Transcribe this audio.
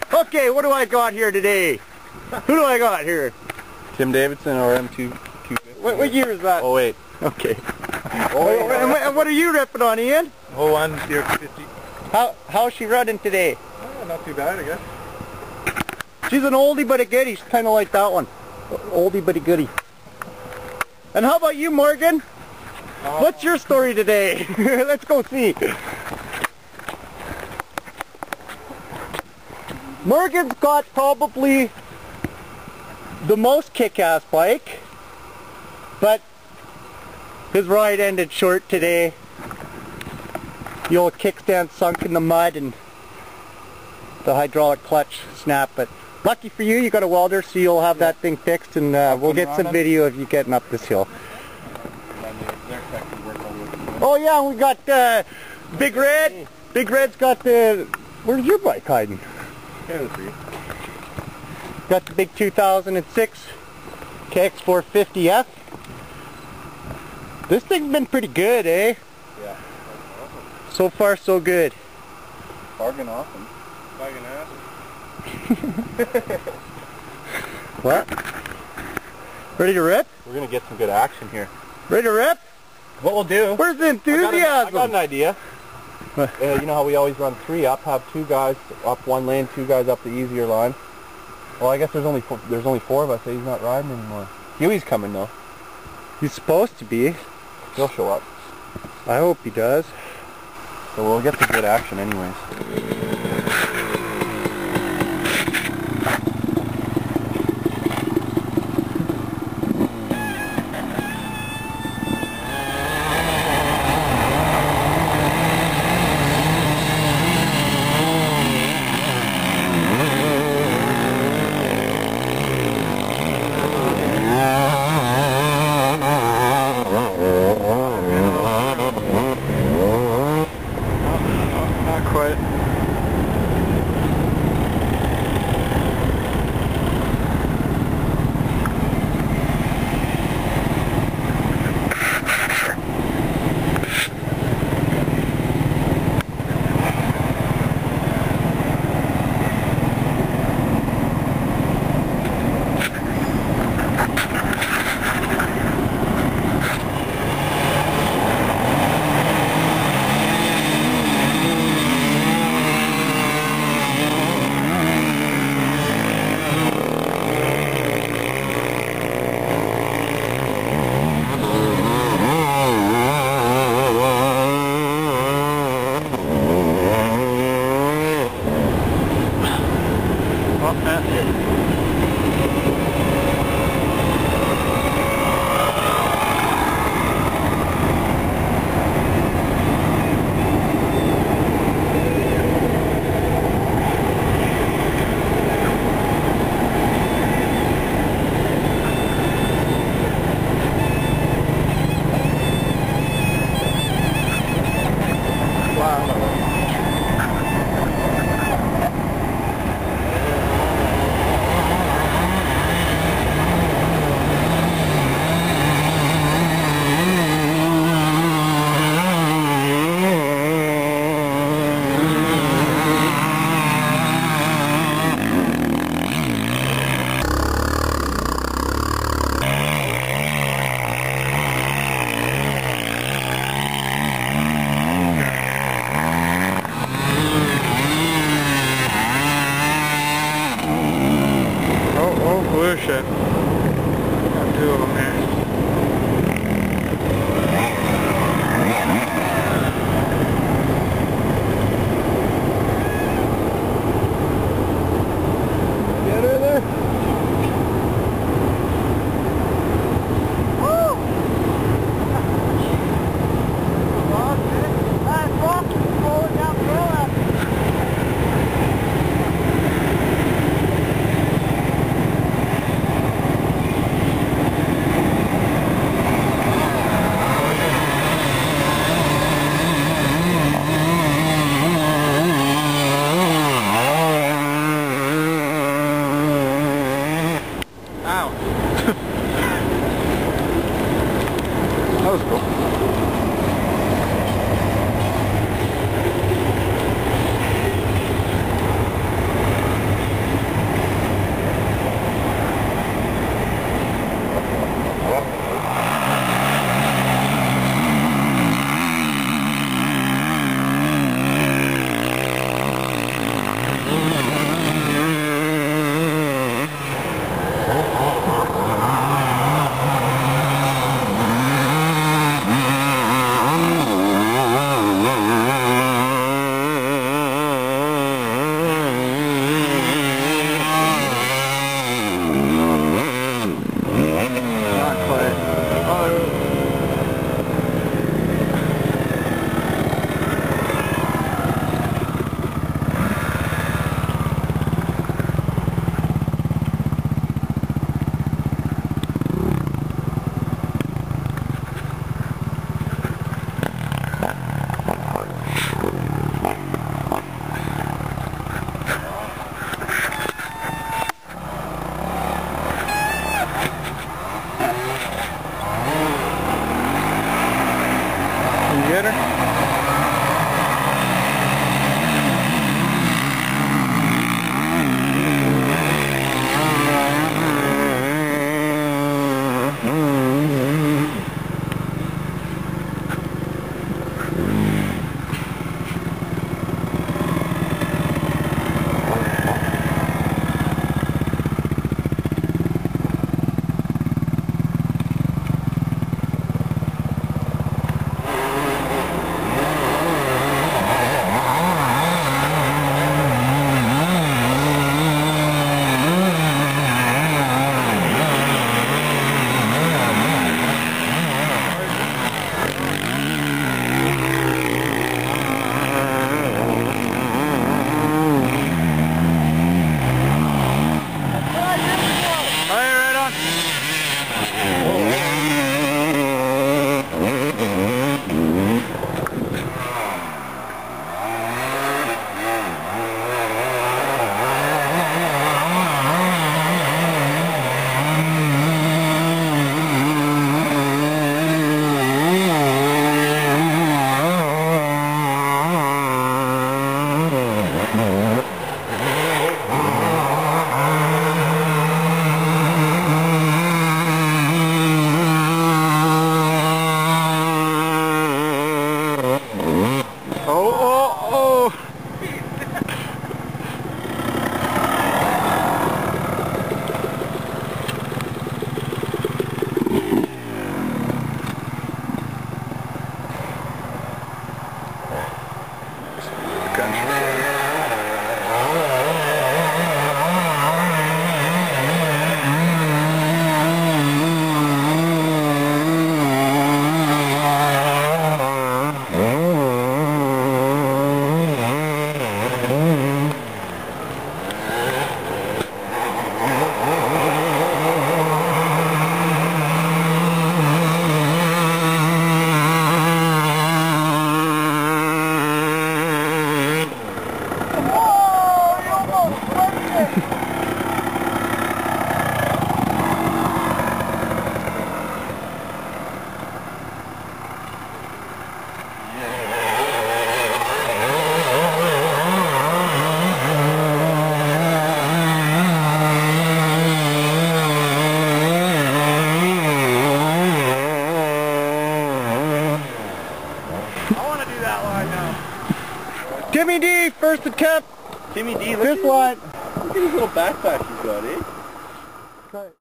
Okay, what do I got here today? Who do I got here? Tim Davidson RM 250. What year is that? Oh wait. Okay. And what are you ripping on, Ian? Oh, on CR50. How's she running today? Oh, not too bad, I guess. She's an oldie but a goodie. She's kind of like that one. Oldie but a goodie. And how about you, Morgan? What's your story today? Let's go see. Morgan's got probably the most kick-ass bike, but his ride ended short today. The old kickstand sunk in the mud and the hydraulic clutch snapped, but lucky for you, you got a welder, so you'll have that thing fixed, and we'll get some video of you getting up this hill. Oh yeah, we got Big Red. Big Red's got the... Where's your bike hiding? Got the big 2006 KX450F. This thing's been pretty good, eh? Yeah. So far, so good. Bargain awesome. Bargain awesome. What? Ready to rip? We're gonna get some good action here. Ready to rip? What we'll do? Where's the enthusiasm? I got an idea. You know how we always run 3 up, have 2 guys up one lane, 2 guys up the easier line. Well, I guess there's only 4 of us, so he's not riding anymore. Huey's coming though. He's supposed to be. He'll show up. I hope he does. So we'll get some good action anyways. Shit. Got 2 of them here. Get her there. Woo! That's rocky, rolling down the hill after. person kept Timmy D, look this one. Look at his little backpack he's got, eh?